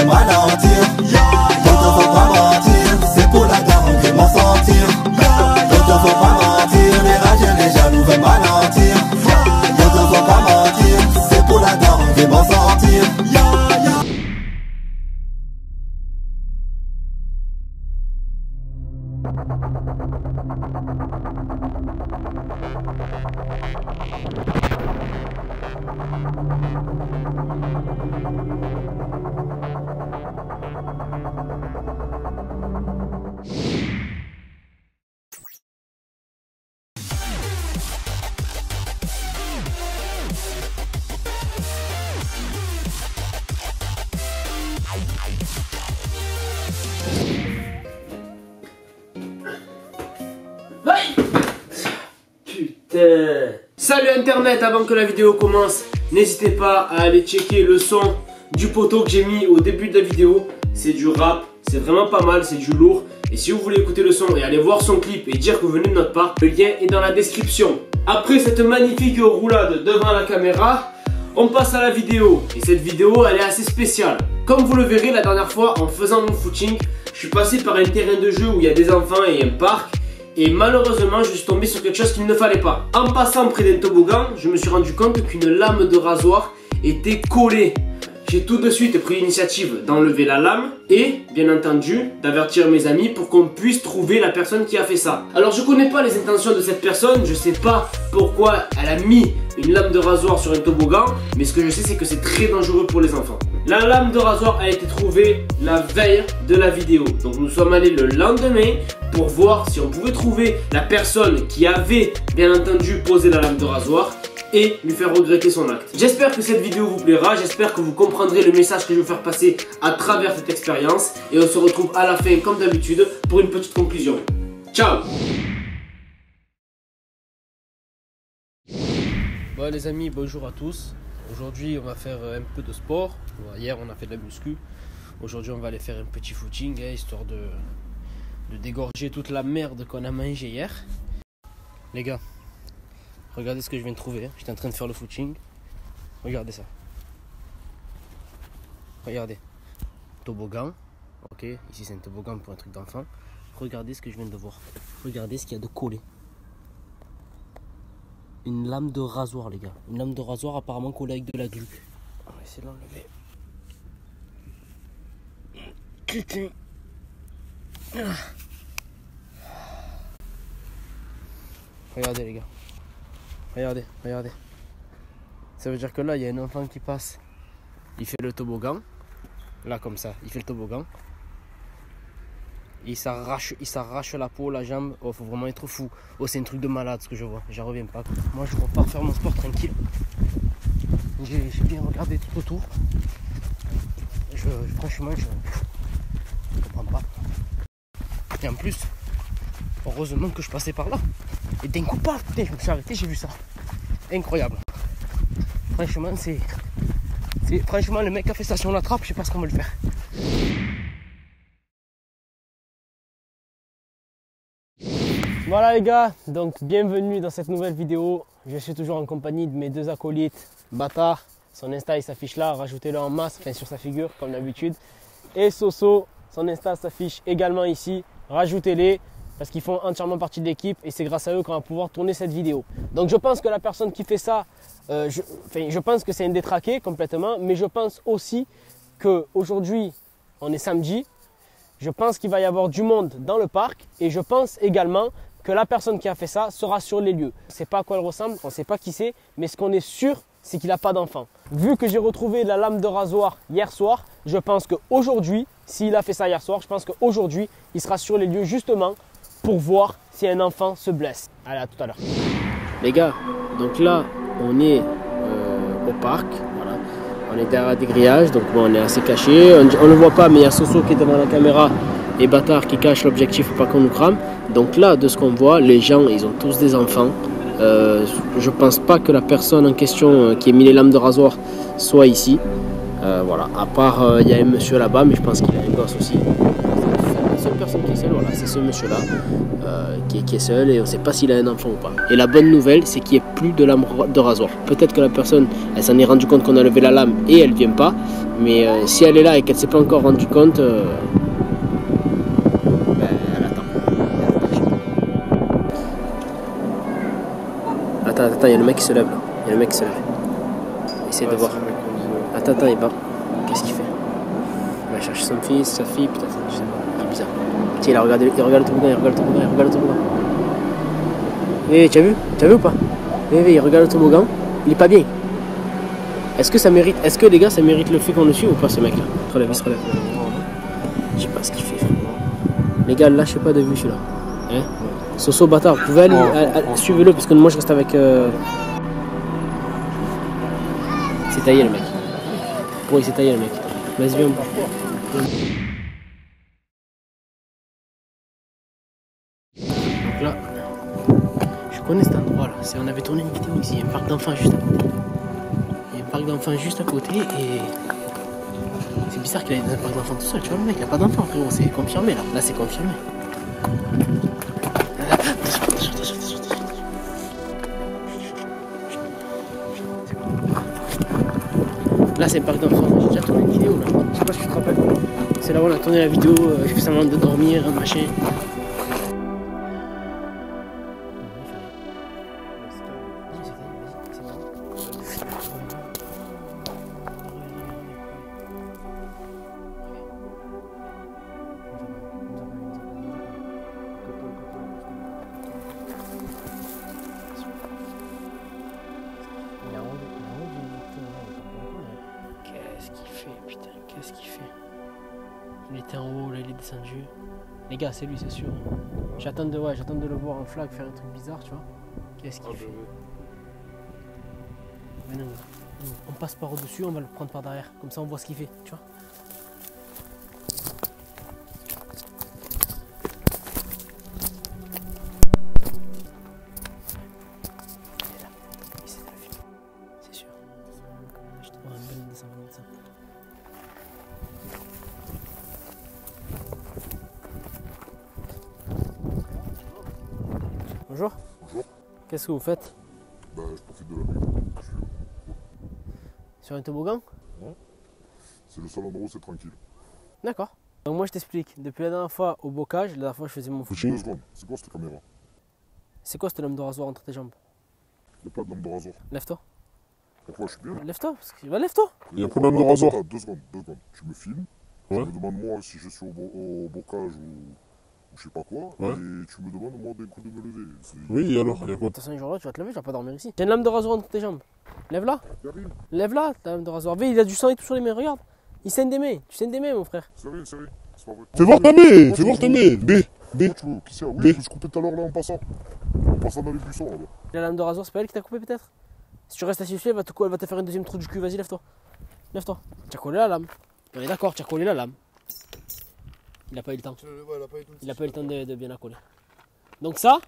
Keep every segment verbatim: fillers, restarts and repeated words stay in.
veulent ralentir. D'autres faut pas mentir, c'est pour la daronne qu'ils vont sentir. D'autres faut pas mentir, les rageux, les jaloux veulent ralentir. D'autres faut pas mentir, c'est pour la daronne qu'ils vont sentir. Putain. Salut internet, avant que la vidéo commence, n'hésitez pas à aller checker le son du poteau que j'ai mis au début de la vidéo. C'est du rap, c'est vraiment pas mal, c'est du lourd. Et si vous voulez écouter le son et aller voir son clip et dire que vous venez de notre part, le lien est dans la description. Après cette magnifique roulade devant la caméra, on passe à la vidéo. Et cette vidéo, elle est assez spéciale. Comme vous le verrez, la dernière fois, en faisant mon footing, je suis passé par un terrain de jeu où il y a des enfants et un parc. Et malheureusement, je suis tombé sur quelque chose qu'il ne fallait pas. En passant près d'un toboggan, je me suis rendu compte qu'une lame de rasoir était collée. J'ai tout de suite pris l'initiative d'enlever la lame et, bien entendu, d'avertir mes amis pour qu'on puisse trouver la personne qui a fait ça. Alors, je connais pas les intentions de cette personne, je sais pas pourquoi elle a mis une lame de rasoir sur un toboggan, mais ce que je sais, c'est que c'est très dangereux pour les enfants. La lame de rasoir a été trouvée la veille de la vidéo. Donc, nous sommes allés le lendemain pour voir si on pouvait trouver la personne qui avait, bien entendu, posé la lame de rasoir et lui faire regretter son acte. J'espère que cette vidéo vous plaira, j'espère que vous comprendrez le message que je veux faire passer à travers cette expérience et on se retrouve à la fin comme d'habitude pour une petite conclusion. Ciao. Bon les amis, bonjour à tous. Aujourd'hui on va faire un peu de sport. Hier on a fait de la muscu. Aujourd'hui on va aller faire un petit footing hein, histoire de, de dégorger toute la merde qu'on a mangé hier. Les gars, regardez ce que je viens de trouver, j'étais en train de faire le footing. Regardez ça. Regardez. Toboggan. Ok, ici c'est un toboggan pour un truc d'enfant. Regardez ce que je viens de voir. Regardez ce qu'il y a de collé. Une lame de rasoir les gars. Une lame de rasoir apparemment collée avec de la glu. On va essayer de l'enlever. Putain. Regardez les gars. Regardez, regardez. Ça veut dire que là, il y a un enfant qui passe. Il fait le toboggan. Là, comme ça, il fait le toboggan. Il s'arrache, il s'arrache la peau, la jambe. Oh, faut vraiment être fou. Oh, c'est un truc de malade ce que je vois. J'en reviens pas. Moi, je repars faire mon sport tranquille. J'ai bien regardé tout autour. Je, franchement, je ne comprends pas. Et en plus, heureusement que je passais par là. Et d'un coup, pas, putain, je me suis arrêté, j'ai vu ça. Incroyable. Franchement, c'est... Franchement, le mec qui a fait ça, si on l'attrape, je sais pas ce qu'on va le faire. Voilà les gars, donc bienvenue dans cette nouvelle vidéo. Je suis toujours en compagnie de mes deux acolytes. Bâtard, son Insta il s'affiche là, rajoutez-le en masse, enfin sur sa figure comme d'habitude. Et Soso, son Insta s'affiche également ici, rajoutez-les. Parce qu'ils font entièrement partie de l'équipe et c'est grâce à eux qu'on va pouvoir tourner cette vidéo. Donc je pense que la personne qui fait ça, euh, je, enfin, je pense que c'est un détraqué complètement, mais je pense aussi qu'aujourd'hui, on est samedi, je pense qu'il va y avoir du monde dans le parc et je pense également que la personne qui a fait ça sera sur les lieux. On ne sait pas à quoi elle ressemble, on ne sait pas qui c'est, mais ce qu'on est sûr, c'est qu'il n'a pas d'enfant. Vu que j'ai retrouvé la lame de rasoir hier soir, je pense qu'aujourd'hui, s'il a fait ça hier soir, je pense qu'aujourd'hui, il sera sur les lieux justement pour voir si un enfant se blesse. Allez, à tout à l'heure. Les gars, donc là, on est euh, au parc. Voilà. On est derrière des grillages, donc bon, on est assez caché. On ne le voit pas, mais il y a Soso qui est devant la caméra et Bâtard qui cache l'objectif pour pas qu'on nous crame. Donc là, de ce qu'on voit, les gens, ils ont tous des enfants. Euh, je pense pas que la personne en question euh, qui a mis les lames de rasoir soit ici. Euh, voilà. À part, il euh, y a un monsieur là-bas, mais je pense qu'il a un gosse aussi. seule personne qui est seule, voilà, c'est ce monsieur-là euh, qui, qui est seul et on ne sait pas s'il a un enfant ou pas. Et la bonne nouvelle, c'est qu'il n'y a plus de lame de rasoir. Peut-être que la personne, elle s'en est rendue compte qu'on a levé la lame et elle ne vient pas. Mais euh, si elle est là et qu'elle ne s'est pas encore rendue compte, euh, ben, elle attend. Attends, attends, il y a le mec qui se lève là. Il y a le mec qui se lève. Essaye de voir. Attends, attends, il part. Qu'est-ce qu'il fait? Il va chercher son fils, sa fille, putain, je sais pas, il est bizarre. Tiens, il a regardé, il regarde le toboggan, il regarde le toboggan, il regarde le toboggan. Eh, tu as vu? Tu as vu ou pas? Eh, il regarde le toboggan, il est pas bien. Est-ce que ça mérite, est-ce que les gars, ça mérite le fait qu'on le suive ou pas, ce mec-là? Il se relève, il se relève. Je sais pas ce qu'il fait, frère. Les gars, lâchez pas de vue celui-là. Hein? Soso bâtard, vous pouvez aller, oh, suivez-le parce que moi je reste avec. Euh... C'est taillé le mec. Oui, c'est taillé le mec. Vas-y, viens. Donc là, je connais cet endroit là. On avait tourné une vidéo ici. Il y a un parc d'enfants juste à côté. Il y a un parc d'enfants juste à côté et. C'est bizarre qu'il ait dans un parc d'enfants tout seul. Tu vois, le mec, il a pas d'enfants, frérot. C'est confirmé là. Là, c'est confirmé. Là c'est un parc d'enfants, j'ai déjà tourné une vidéo là, je sais pas si tu te rappelles. C'est là où on a tourné la vidéo, euh, j'ai fait semblant de dormir, machin. Qu'est-ce qu'il fait, putain, qu'est-ce qu'il fait? Il était en haut, là il est descendu. Les gars, c'est lui, c'est sûr. J'attends de, ouais, j'attends de le voir en flag faire un truc bizarre, tu vois. Qu'est-ce qu'il fait? Mais non, non, on passe par au-dessus, on va le prendre par derrière. Comme ça, on voit ce qu'il fait, tu vois. Il est là, il essaie de le filmer, c'est sûr. Je te vois un bel descendre comme ça. Bonjour. Bonjour. Qu'est-ce que vous faites? Bah, je profite de la nuit. Je suis... Sur un toboggan? Ouais. C'est le seul endroit où c'est tranquille. D'accord. Donc moi je t'explique. Depuis la dernière fois au bocage, la dernière fois je faisais mon footing. Deux secondes. C'est quoi cette caméra? C'est quoi cette lame de rasoir entre tes jambes? Il n'y a pas de lame de rasoir. Lève-toi. Pourquoi je suis bien? Lève-toi. Parce que... Va, lève-toi. Il y a pas de lame de rasoir. Attends, deux secondes, deux secondes. Tu me filmes. Ouais. Tu me demandes moi si je suis au, bo au bocage ou... ou je sais pas quoi. Ouais. Et tu me demandes moi d'un coup de me lever. Oui, et alors, il y a quoi? De toute façon, un jour-là, tu vas te lever, tu vas pas dormir ici. T'as une lame de rasoir entre tes jambes. Lève-la. Lève-la, ta lame de rasoir. Il a du sang et tout sur les mains, regarde. Il saigne des mains. Tu saignes des mains, mon frère. Sérieux, sérieux. C'est pas vrai. Fais voir ta main! Fais voir ta main! B! B! Tu veux, qui c'est? Oui, je me suis coupé tout à l'heure là en passant. En passant dans les buissons là-bas. La lame de rasoir, c'est pas elle qui t'a coupé peut-être? Si tu restes assis dessus, elle va te, elle va te faire une deuxième trou du cul. Vas-y, lève-toi. Lève-toi. Tu as collé la lame. On est d'accord, tu as collé la lame. Il a pas eu le temps. Il a pas eu le temps de, de bien la coller. Donc ça,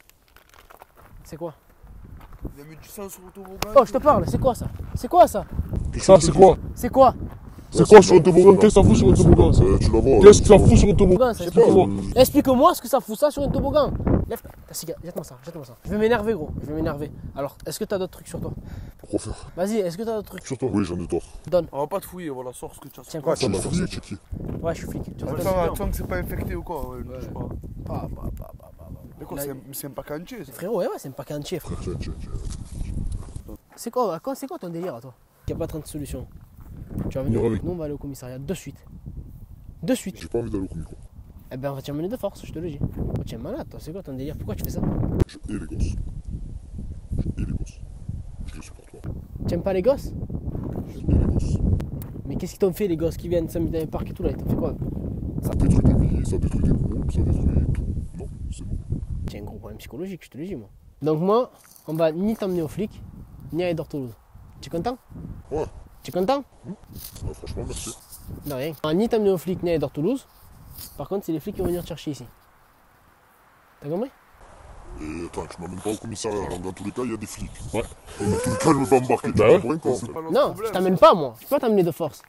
c'est quoi? Il a mis du sang sur le toboggan. Oh, je te parle, c'est quoi ça? C'est quoi ça? Ça, c'est quoi? C'est quoi? C'est quoi sur un toboggan? Qu'est-ce que ça fout sur un toboggan? Euh, tu la vois. Qu'est-ce que ça fout sur un toboggan? Ça, Explique-moi. Explique-moi ce que ça fout ça sur un toboggan. Lève ta cigarette, jette-moi ça, jette-moi ça. Je vais m'énerver gros, je vais m'énerver. Alors, est-ce que t'as d'autres trucs sur toi? Pourquoi faire? Vas-y, est-ce que t'as d'autres trucs? Sur toi. Oui, j'en ai d'autres. Donne. On va pas te fouiller, voilà, sors ce que tu as. Tiens, Ah, quoi? tu m'as forcé à checker. Ouais, je suis flic. Tu Tu vois, sens, tu sens que c'est pas infecté ou quoi? Ouais, je sais pas. Pas, pas, pas, pas, pas, pas. Mais quoi, Là, c'est un- c'est un pack entier ça. frérot, ouais, ouais, c'est un paquet entier, frère. Tiens, tiens, tiens. C'est quoi, quoi, c'est quoi ton délire à toi? Il n'y a pas trente solutions. Tu vas On venir ira avec. nous, on va aller au commissariat de suite. De suite. J'ai pas envie d'aller au comico. Eh ben, on va t'y emmener de force, je te le dis. Oh, tu es malade, toi, c'est quoi ton délire? Pourquoi tu fais ça? Je hais les gosses. Je hais les gosses. Je le supporte pas. Tu aimes pas les gosses? Je hais les gosses. Mais qu'est-ce qu'ils t'ont fait, les gosses qui viennent s'amuser dans les parcs et tout là? Ils t'ont fait quoi? Ça détruit des vies, ça détruit des groupes, ça détruit tout. Non, c'est bon. Tu as un gros problème psychologique, je te le dis, moi. Donc, moi, on va ni t'emmener au flic, ni à Edor Toulouse. Tu es content? Ouais. Tu es content? Ah, franchement, merci. Non, rien. On va ni t'emmener au flic, ni à Edor Toulouse. Par contre, c'est les flics qui vont venir te chercher ici. T'as compris? Et attends, tu m'amènes pas au commissariat. Alors, dans tous les cas, il y a des flics. Ouais. Et dans tous les cas, je veux pas embarquer. Bah Tu ouais. comprends, quoi, en C'est fait. pas notre Non, problème. je t'amène pas, moi. Je peux pas t'amener de force.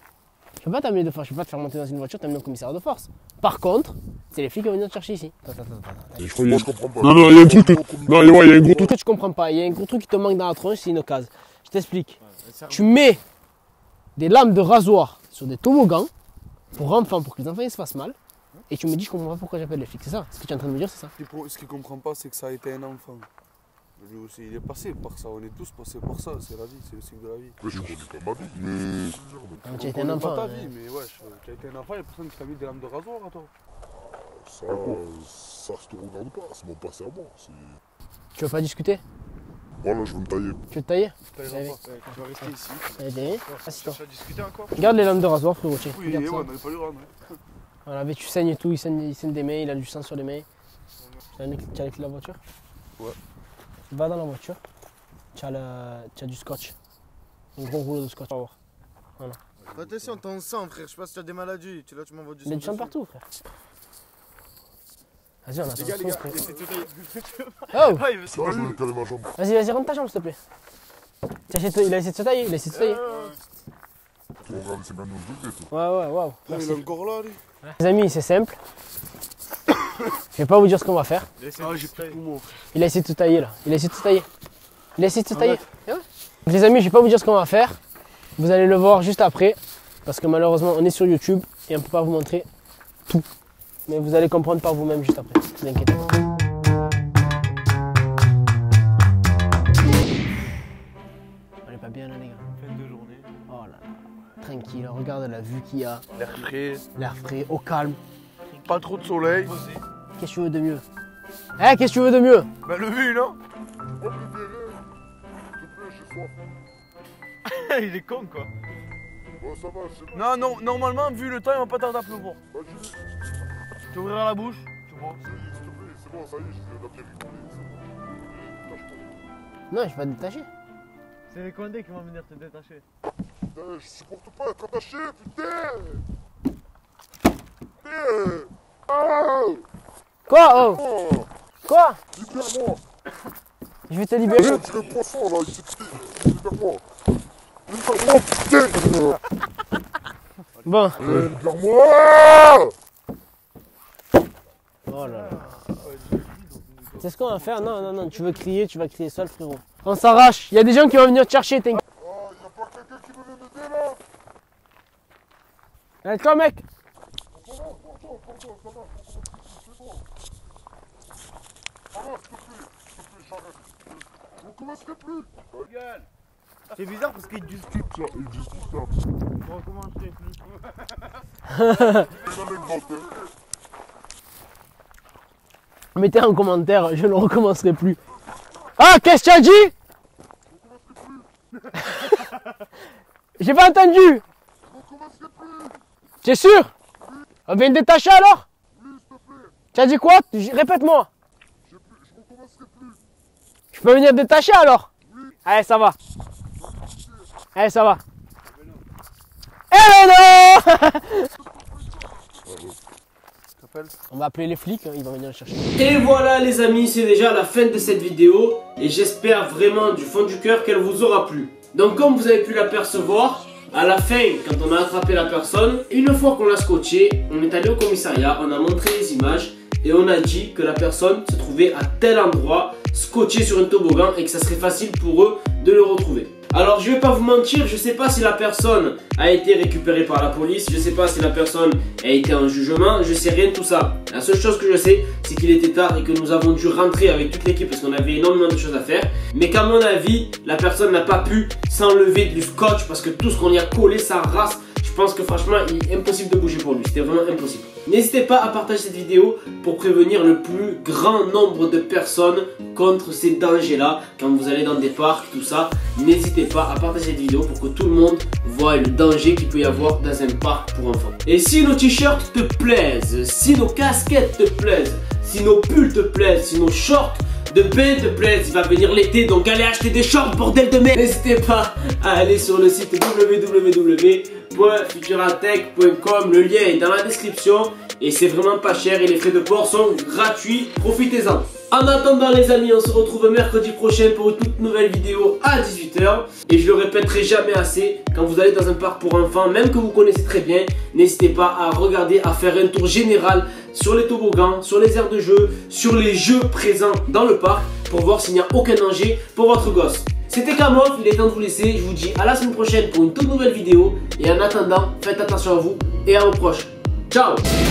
Je peux pas t'amener de force, je peux pas te faire monter dans une voiture, t'amener au commissariat de force. Par contre, c'est les flics qui vont venir te chercher ici. Attends, attends, attends. Je crois Moi, qu'il je comprends pas. Non, non, il y a un truc. Non, ouais, il y a un gros Un truc. truc que tu comprends pas, il y a un gros truc qui te manque dans la tronche, c'est une occasion. Je t'explique. Tu mets des lames de rasoir sur des toboggans pour enfants, pour que les enfants ils se fassent mal. Et tu me dis, je comprends pas pourquoi j'appelle les flics, c'est ça? Ce que tu es en train de me dire, c'est ça? Ce qu'il- Ce qu'il comprend pas, c'est que ça a été un enfant. Lui aussi, il est passé par ça, on est tous passés par ça, c'est la vie, c'est le cycle de la vie. Mais je connais pas ma vie. Mais. Ah, tu as On été un connaît enfant. pas ta hein. vie, mais wesh, tu as été un enfant, il y a personne qui t'a mis des lames de rasoir à toi. Ça, ça se te regarde pas. C'est mon passé à moi. C'est. Tu veux pas discuter? Voilà, je veux me tailler. Tu veux te tailler? T'as les Allez. enfants, tu vas rester ici. Allez, assis-toi. Tu as discuté encore? Regarde les lames de rasoir, frérot. Tiens, Oui, regarde ouais, ça. on n'avait pas le rendre. hein. Voilà, mais tu saignes et tout, il saigne, il saigne des mains, il a du sang sur les mains. Tu as les tu as les clés de la voiture? Ouais. Va dans la voiture, tu as, le, tu as du scotch. Un gros rouleau de scotch. On va voir. Attention, ton sang, frère, je sais pas si tu as des maladies. Tu là, tu m'envoies du sang. Il y a du sang dessus. partout, frère. Vas-y, on attend. Les gars, les gars, frère. laissez tout tailler. Oh! Ah, il veut Ça, je veux me caler ma jambe. Vas-y, vas-y, rentre ta jambe, s'il te plaît. Tiens, j'ai essayé de- Il a essayé de se tailler, il a essayé de se tailler. Tu regardes, c'est bien nous deux, toi. Ouais, ouais, waouh. Ah, Merci. il est encore là, lui. Les amis, c'est simple. Je vais pas vous dire ce qu'on va faire. Laissez Ah, tout j'ai plus de tailler. poumons. Il a essayé de se tailler là. Il a essayé de se tailler. Il a essayé de se tailler. Et ouais. Donc, les amis, je vais pas vous dire ce qu'on va faire. Vous allez le voir juste après. Parce que malheureusement, on est sur YouTube et on peut pas vous montrer tout. Mais vous allez comprendre par vous-même juste après. Ne vous inquiétez pas. On est pas bien là, les gars. Fin de journée. Oh là là. Tranquille, regarde la vue qu'il y a. L'air frais, L'air frais, au calme. pas trop de soleil. Qu'est-ce que tu veux de mieux? Eh, qu'est-ce que tu veux de mieux? Bah, le vu, non? Moi, préféré. S'il te plaît, j'ai soif. Il est con, quoi. Bon, ça va, c'est bon. Non, non, normalement, vu le temps, il va pas tarder à pleuvoir. Vas-y. Tu ouvriras la bouche, tu vois. Ça y est, s'il te plaît, c'est bon, ça y est, je viens bien rigoler. C'est bon. Tâche-toi. Non, je vais pas te détacher. C'est les condés qui vont venir te détacher. Putain, je supporte pas être attaché, putain. Putain. Ah. Quoi? Oh! Oh. Quoi? Libère-moi. Je vais te libérer. Arrête, c'est le poisson, là, il s'est piqué. Libère-moi. Libère-moi, putain. Bon. Euh, Libère-moi. Oh là là. C'est ce qu'on va faire? Non, non, non. Tu veux crier, tu vas crier seul, frérot. On s'arrache. Il y a des gens qui vont venir te chercher, t'inquiète. Oh, y'a pas quelqu'un qui veut m'aider, là. Allez, toi, mec. Ça va, pardon, pardon, ça va. C'est bon. Ça va, s'il te plaît. S'il te plaît, j'arrête. Je recommencerai plus. C'est bizarre parce qu'il discute. Ça, il discute là. On recommencerait plus. Il a l'exemple. Mettez en commentaire, je ne recommencerai plus. Ah, qu'est-ce que tu as dit? J'ai pas entendu. Je recommencerai plus. T'es sûr? On vient de détacher alors? Tu as dit quoi? Répète-moi. Je recommencerai plus. Je peux venir détacher alors? Allez, ça va. Allez, ça va. Hello, non. On va appeler les flics, hein, ils vont venir le chercher. Et voilà les amis, c'est déjà la fin de cette vidéo. Et j'espère vraiment du fond du cœur qu'elle vous aura plu. Donc comme vous avez pu l'apercevoir, à la fin, quand on a attrapé la personne, une fois qu'on l'a scotché, on est allé au commissariat, on a montré les images et on a dit que la personne se trouvait à tel endroit, scotché sur un toboggan et que ça serait facile pour eux de le retrouver. Alors je vais pas vous mentir, je sais pas si la personne a été récupérée par la police, je sais pas si la personne a été en jugement, je sais rien de tout ça. La seule chose que je sais, c'est qu'il était tard et que nous avons dû rentrer avec toute l'équipe parce qu'on avait énormément de choses à faire. Mais qu'à mon avis, la personne n'a pas pu s'enlever du scotch parce que tout ce qu'on y a collé, ça rase. Je pense que franchement, il est impossible de bouger pour lui, c'était vraiment impossible. N'hésitez pas à partager cette vidéo pour prévenir le plus grand nombre de personnes contre ces dangers-là. Quand vous allez dans des parcs, tout ça, n'hésitez pas à partager cette vidéo pour que tout le monde voit le danger qu'il peut y avoir dans un parc pour enfants. Et si nos t-shirts te plaisent, si nos casquettes te plaisent, si nos pulls te plaisent, si nos shorts de bain te plaisent, il va venir l'été, donc allez acheter des shorts, bordel de merde. N'hésitez pas à aller sur le site w w w point futuratech point com, le lien est dans la description et c'est vraiment pas cher et les frais de port sont gratuits, profitez-en. En attendant les amis, on se retrouve mercredi prochain pour une toute nouvelle vidéo à dix-huit heures. Et je le répéterai jamais assez, quand vous allez dans un parc pour enfants, même que vous connaissez très bien, n'hésitez pas à regarder, à faire un tour général sur les toboggans, sur les aires de jeu, sur les jeux présents dans le parc, pour voir s'il n'y a aucun danger pour votre gosse. C'était Kamof, il est temps de vous laisser, je vous dis à la semaine prochaine pour une toute nouvelle vidéo. Et en attendant, faites attention à vous et à vos proches. Ciao!